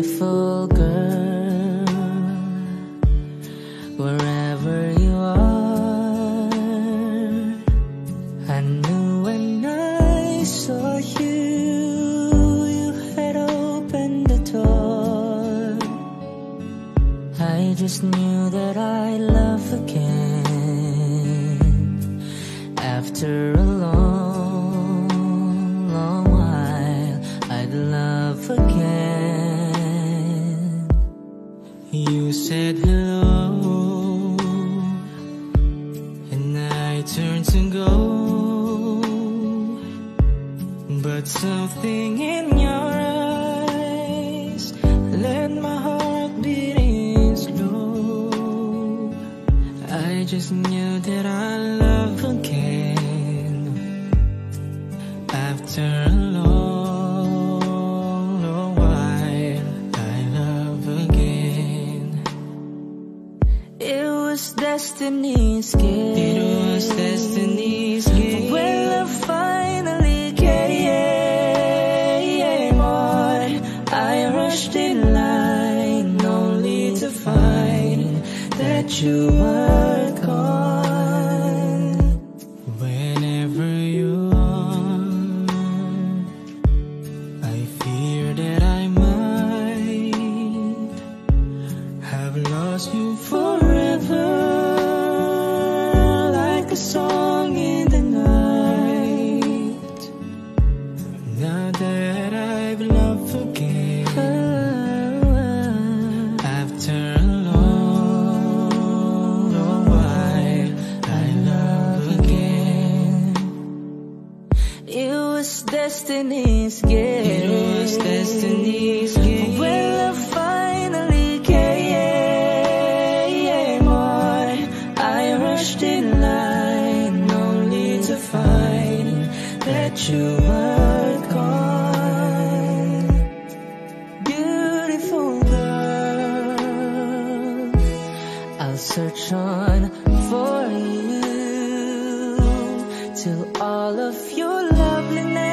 beautiful girl, wherever you are. I knew when I saw you, you had opened the door. I just knew that I'd love again. After a long, long while, I'd love again. You said hello, and I turned to go, but something in your eyes let my heart beating slow. I just knew that I'd love again. After a long, long while, I love again. It was destiny's gift. It was destiny's gift. When I finally came on, I rushed in line only to find that you were gone. Whenever you are, I fear that I might have lost you forever, like a song in the night. Now that I've loved again, after a long, long while, I love again. It was destiny's gift. It was destiny's gift. When I finally came on, I rushed in line only to find that you were gone. Beautiful girl, I'll search on for you till all of your loveliness